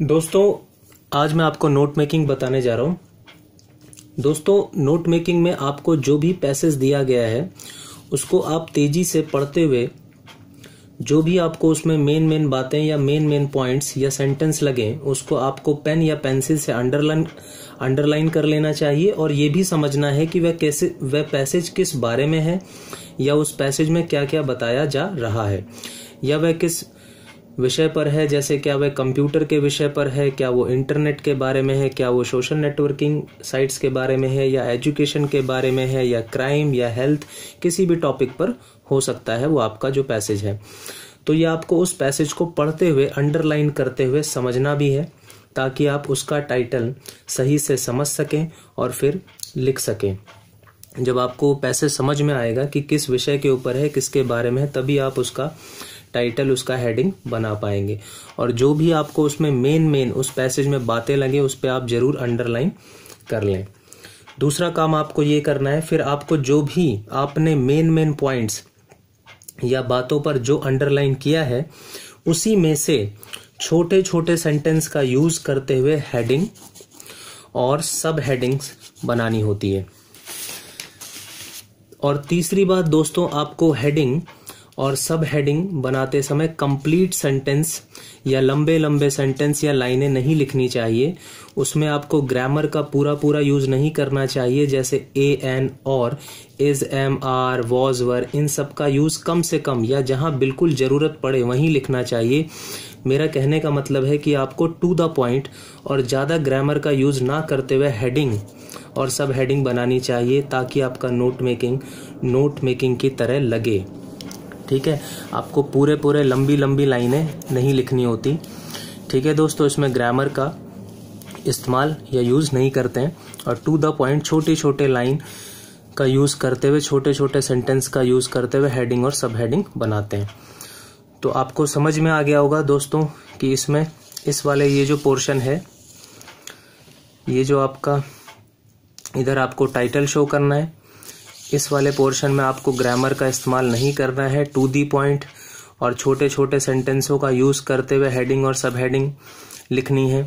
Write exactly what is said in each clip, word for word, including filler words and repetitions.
दोस्तों आज मैं आपको नोट मेकिंग बताने जा रहा हूं। दोस्तों नोट मेकिंग में आपको जो भी पैसेज दिया गया है उसको आप तेजी से पढ़ते हुए जो भी आपको उसमें मेन मेन बातें या मेन मेन पॉइंट्स या सेंटेंस लगे उसको आपको पेन या पेंसिल से अंडरलाइन अंडरलाइन कर लेना चाहिए और ये भी समझना है कि वह कैसे वह पैसेज किस बारे में है या उस पैसेज में क्या क्या बताया जा रहा है या वह किस विषय पर है। जैसे क्या वह कंप्यूटर के विषय पर है, क्या वो इंटरनेट के बारे में है, क्या वो सोशल नेटवर्किंग साइट्स के बारे में है या एजुकेशन के बारे में है या क्राइम या हेल्थ, किसी भी टॉपिक पर हो सकता है वो आपका जो पैसेज है। तो ये आपको उस पैसेज को पढ़ते हुए अंडरलाइन करते हुए समझना भी है ताकि आप उसका टाइटल सही से समझ सकें और फिर लिख सकें। जब आपको पैसेज समझ में आएगा कि किस विषय के ऊपर है, किसके बारे में है, तभी आप उसका टाइटल, उसका हेडिंग बना पाएंगे। और जो भी आपको उसमें मेन मेन उस पैसेज में बातें लगे उस पे आप जरूर अंडरलाइन कर लें। दूसरा काम आपको ये करना है, फिर आपको जो भी आपने मेन मेन पॉइंट्स या बातों पर जो अंडरलाइन किया है उसी में से छोटे छोटे सेंटेंस का यूज करते हुए हेडिंग और सब हेडिंग्स बनानी होती है। और तीसरी बात दोस्तों, आपको हेडिंग और सब हेडिंग बनाते समय कंप्लीट सेंटेंस या लंबे लंबे सेंटेंस या लाइनें नहीं लिखनी चाहिए। उसमें आपको ग्रामर का पूरा पूरा यूज नहीं करना चाहिए, जैसे ए एन और is am are was were, इन सब का यूज कम से कम या जहां बिल्कुल जरूरत पड़े वहीं लिखना चाहिए। मेरा कहने का मतलब है कि आपको टू द पॉइंट और ज्यादा ग्रामर का यूज ना करते हुए हेडिंग और सब हेडिंग बनानी चाहिए ताकि आपका नोट मेकिंग नोट मेकिंग की तरह लगे। ठीक है, आपको पूरे पूरे लंबी लंबी लाइनें नहीं लिखनी होती। ठीक है दोस्तों, इसमें ग्रामर का इस्तेमाल या यूज नहीं करते हैं और टू द पॉइंट छोटी छोटे लाइन का यूज करते हुए, छोटे छोटे सेंटेंस का यूज करते हुए हेडिंग और सब हेडिंग बनाते हैं। तो आपको समझ में आ गया होगा दोस्तों कि इसमें इस वाले ये जो पोर्शन है, ये जो आपका इधर आपको टाइटल शो करना है, इस वाले पोर्शन में आपको ग्रामर का इस्तेमाल नहीं करना है। टू दी पॉइंट और छोटे छोटे सेंटेंसों का यूज करते हुए हेडिंग और सब हेडिंग लिखनी है।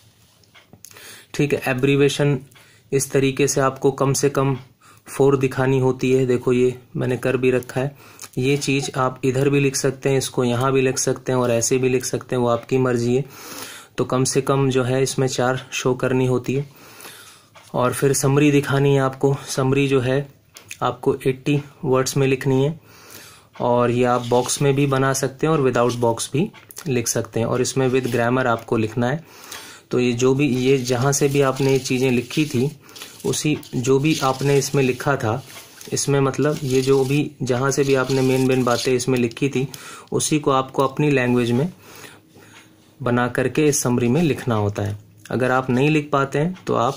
ठीक है, एब्रीवेशन इस तरीके से आपको कम से कम फोर दिखानी होती है। देखो ये मैंने कर भी रखा है। ये चीज आप इधर भी लिख सकते हैं, इसको यहाँ भी लिख सकते हैं और ऐसे भी लिख सकते हैं, वो आपकी मर्जी है। तो कम से कम जो है इसमें चार शो करनी होती है। और फिर समरी दिखानी है आपको। समरी जो है आपको अस्सी वर्ड्स में लिखनी है और ये आप बॉक्स में भी बना सकते हैं और विदाउट बॉक्स भी लिख सकते हैं और इसमें विद ग्रामर आपको लिखना है। तो ये जो भी ये जहाँ से भी आपने ये चीज़ें लिखी थी उसी जो भी आपने इसमें लिखा था, इसमें मतलब ये जो भी जहाँ से भी आपने मेन मेन बातें इसमें लिखी थी उसी को आपको अपनी लैंग्वेज में बना करके इस समरी में लिखना होता है। अगर आप नहीं लिख पाते हैं तो आप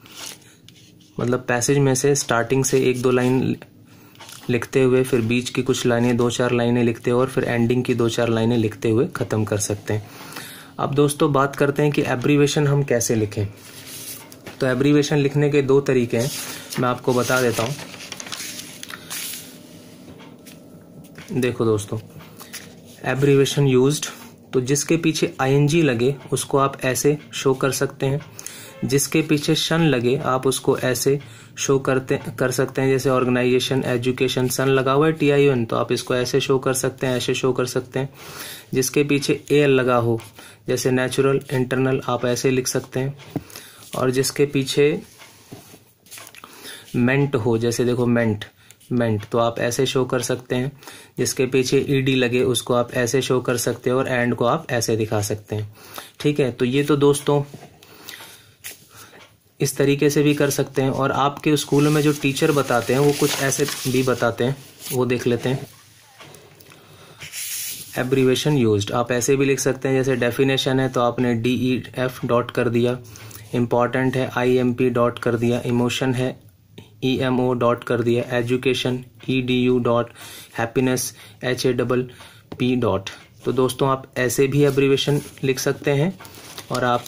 मतलब पैसेज में से स्टार्टिंग से एक दो लाइन लिखते हुए, फिर बीच की कुछ लाइनें दो चार लाइनें लिखते हुए और फिर एंडिंग की दो चार लाइनें लिखते हुए ख़त्म कर सकते हैं। अब दोस्तों बात करते हैं कि एब्रीवेशन हम कैसे लिखें। तो एब्रीवेशन लिखने के दो तरीके हैं, मैं आपको बता देता हूँ। देखो दोस्तों, एब्रीवेशन यूज्ड, तो जिसके पीछे आईएनजी लगे उसको आप ऐसे शो कर सकते हैं। जिसके पीछे शन लगे आप उसको ऐसे शो करते कर सकते हैं, जैसे ऑर्गेनाइजेशन, एजुकेशन, सन लगा हुआ है टी आई एन, तो आप इसको ऐसे शो कर सकते हैं, ऐसे शो कर सकते हैं। जिसके पीछे ए एल लगा हो, जैसे नेचुरल, इंटरनल, आप ऐसे लिख सकते हैं। और जिसके पीछे मेंट हो, जैसे देखो मेंट मेंट तो आप ऐसे शो कर सकते हैं। जिसके पीछे ईडी लगे उसको आप ऐसे शो कर सकते हैं और एंड को आप ऐसे दिखा सकते हैं। ठीक है, तो ये तो दोस्तों इस तरीके से भी कर सकते हैं। और आपके स्कूल में जो टीचर बताते हैं वो कुछ ऐसे भी बताते हैं, वो देख लेते हैं। एब्रीवेशन यूज्ड आप ऐसे भी लिख सकते हैं, जैसे डेफिनेशन है तो आपने डी ई एफ डॉट कर दिया, इम्पॉर्टेंट है आई एम पी डॉट कर दिया, इमोशन है ई एम ओ डॉट कर दिया, education E D U dot, happiness H A double P dot. तो दोस्तों आप ऐसे भी एब्रीवेशन लिख सकते हैं और आप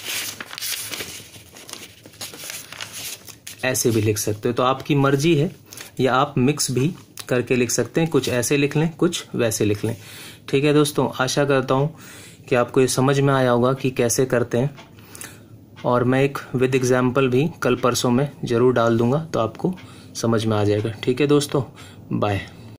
ऐसे भी लिख सकते हो, तो आपकी मर्जी है। या आप मिक्स भी करके लिख सकते हैं, कुछ ऐसे लिख लें कुछ वैसे लिख लें। ठीक है दोस्तों, आशा करता हूँ कि आपको ये समझ में आया होगा कि कैसे करते हैं, और मैं एक विद एग्जाम्पल भी कल परसों में ज़रूर डाल दूंगा तो आपको समझ में आ जाएगा। ठीक है दोस्तों, बाय।